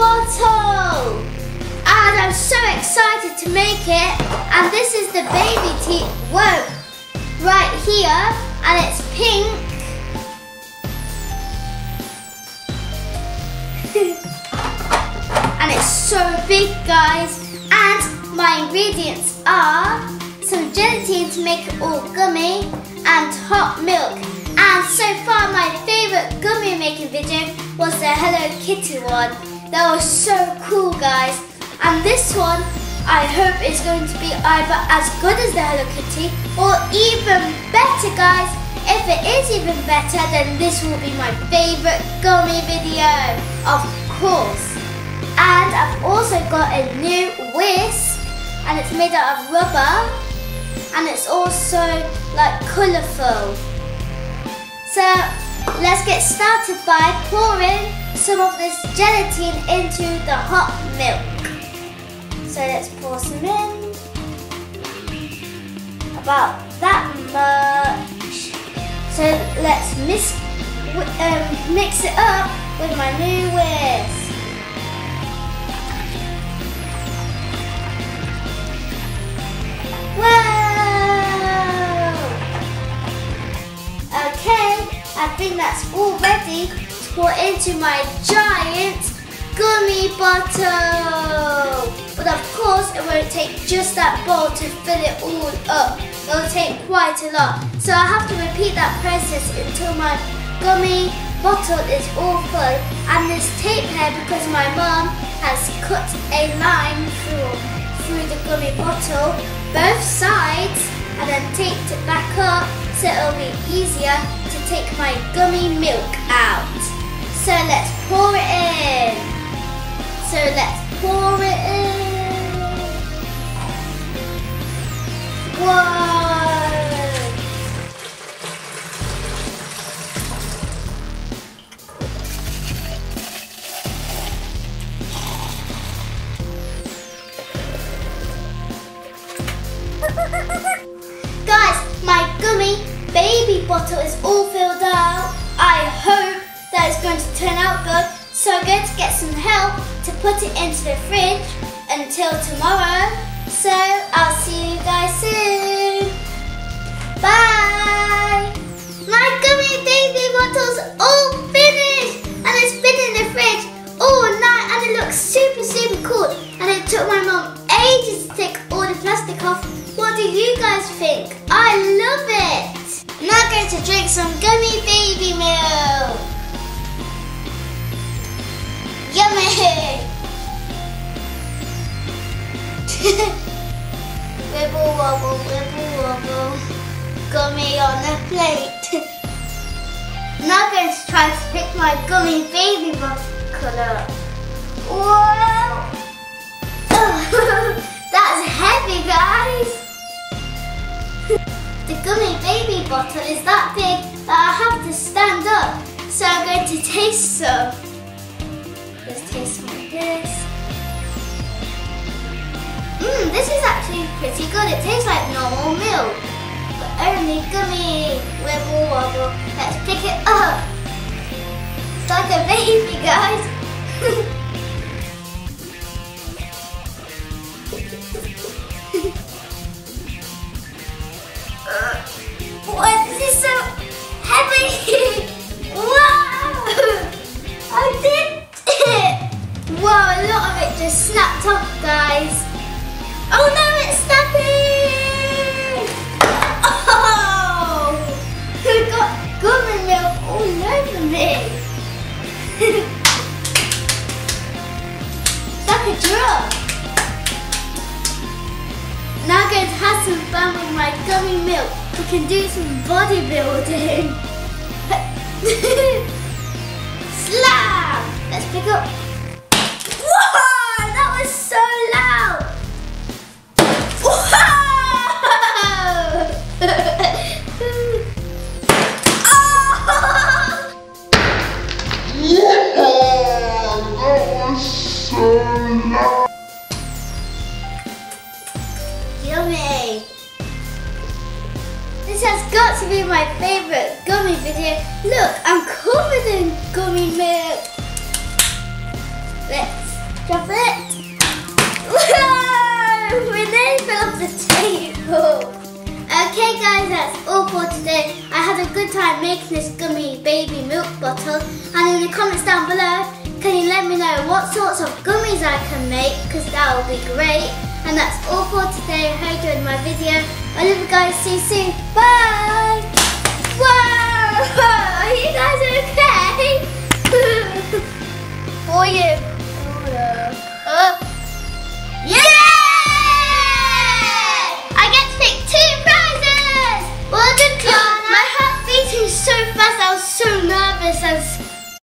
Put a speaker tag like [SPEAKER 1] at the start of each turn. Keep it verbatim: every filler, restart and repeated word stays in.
[SPEAKER 1] bottle. And I'm so excited to make it. And this is the baby teeth. Whoa, right here. And it's pink. And it's so big, guys. And my ingredients are some gelatin to make it all gummy and hot milk. And so far my favourite gummy making video was the Hello Kitty one. That was so cool, guys. And this one I hope is going to be either as good as the Hello Kitty or even better, guys. If it is even better, then this will be my favourite gummy video, of course. And I've also got a new whisk, and it's made out of rubber, and it's also like colourful. So let's get started by pouring some of this gelatin into the hot milk. So let's pour some in, about that much. So let's mix, um, mix it up with my new whisk. Whoa! Okay, I think that's all ready to pour into my giant gummy bottle. But of course, it won't take just that bowl to fill it all up. It'll take quite a lot. So I have to repeat that process until my gummy bottle is all full. And this tape here, because my mum has cut a line through, through the gummy bottle, both sides, and then taped it back up so it'll be easier to take my gummy milk out. So let's pour it in. So let's pour it in. Whoa! Guys, my gummy baby bottle is all filled out. I hope that it's going to turn out good. So I'm going to get some help to put it into the fridge until tomorrow. So I'll see you guys soon. Bye. My gummy baby bottle's all finished, and it's been in the fridge all night, and it looks super super cool. And it took my mum ages to take all the plastic off. What do you guys think? I love it. Now I'm going to drink some gummy baby milk. Yummy! Wibble wobble, wibble wobble. Gummy on the plate. Now I'm going to try to pick my gummy baby bottle up. Whoa! That's heavy, guys. The gummy baby bottle is that big that I have to stand up. So I'm going to taste some. Let's taste some of this. Mmm, this is actually pretty good. It tastes like normal milk, but only gummy. Wibble wobble. Let's pick it up. It's like a baby, guys. What? This is so heavy! Wow! I did it! Wow, a lot of it just snapped off, guys. Oh no, it's snapping! Oh! I got gummy milk all over me. It's like a drop. Now I'm going to have some fun with my gummy milk. We can do some bodybuilding. Slam! Let's pick up. Whoa! That was so loud. Whoa! Oh!
[SPEAKER 2] Whoa! That was so loud.
[SPEAKER 1] Yummy! This has got to be my favourite gummy video. Look, I'm covered in gummy milk. Let's table. Okay guys, that's all for today. I had a good time making this gummy baby milk bottle, and in the comments down below, can you let me know what sorts of gummies I can make, because that will be great. And that's all for today. I hope you enjoyed my video. I love you guys. See you soon. Bye. Whoa! You guys